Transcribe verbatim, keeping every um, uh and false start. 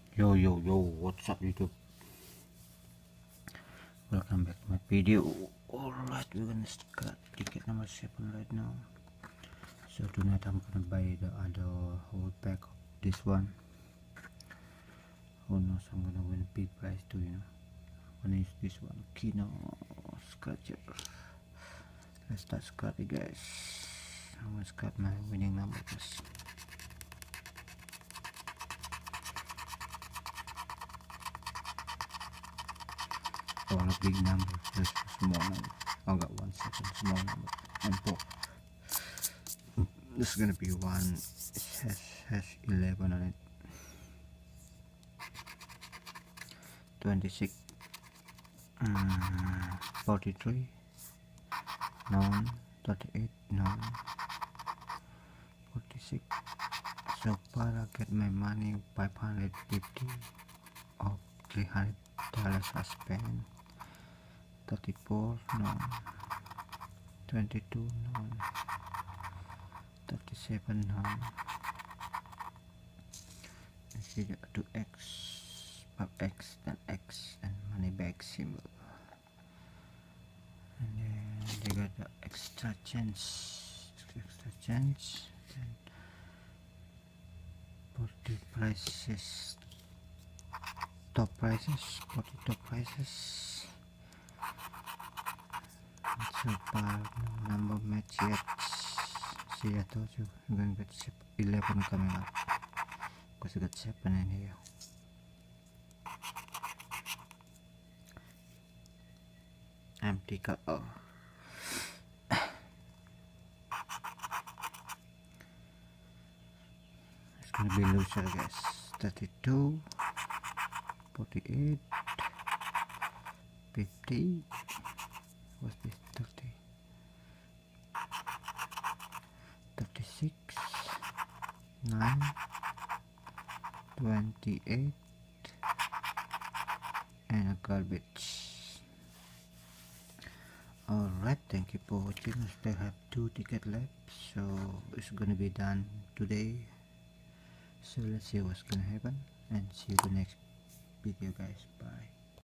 Yo yo yo, what's up YouTube? Welcome back to my video. Alright, we're gonna start ticket number seven right now. So tonight I'm gonna buy the other whole pack of this one. Who knows, I'm gonna win a big prize too, you know. I'm gonna use this one, Kino Scratcher. Let's start scratching, guys. I'm gonna scratch my winning number first. All a big number, just a small number. I got one second, small number, and four. This is gonna be one. It has has eleven on it. Twenty-six, um, forty-three, nine, thirty-eight, nine, forty-six. So far, I get my money five hundred fifty of three hundred dollars I spent. Thirty-four, nine, twenty-two, nine, thirty-seven, nine. Let's see the two x, five x, then x, and money back symbol. And then they got the extra chance, extra chance, and forty prices, top prices, forty top prices. So far, no number match yet. See, I told you, I'm gonna get eleven coming up. Because I got seven in here. Empty cut. Oh. It's gonna be loser, guys. thirty-two, forty-eight, fifty. What's this? thirty, thirty-six, nine, twenty-eight, and a garbage. Alright, thank you for watching. I still have two tickets left, so it's gonna be done today. So let's see what's gonna happen, and see you the next video, guys. Bye.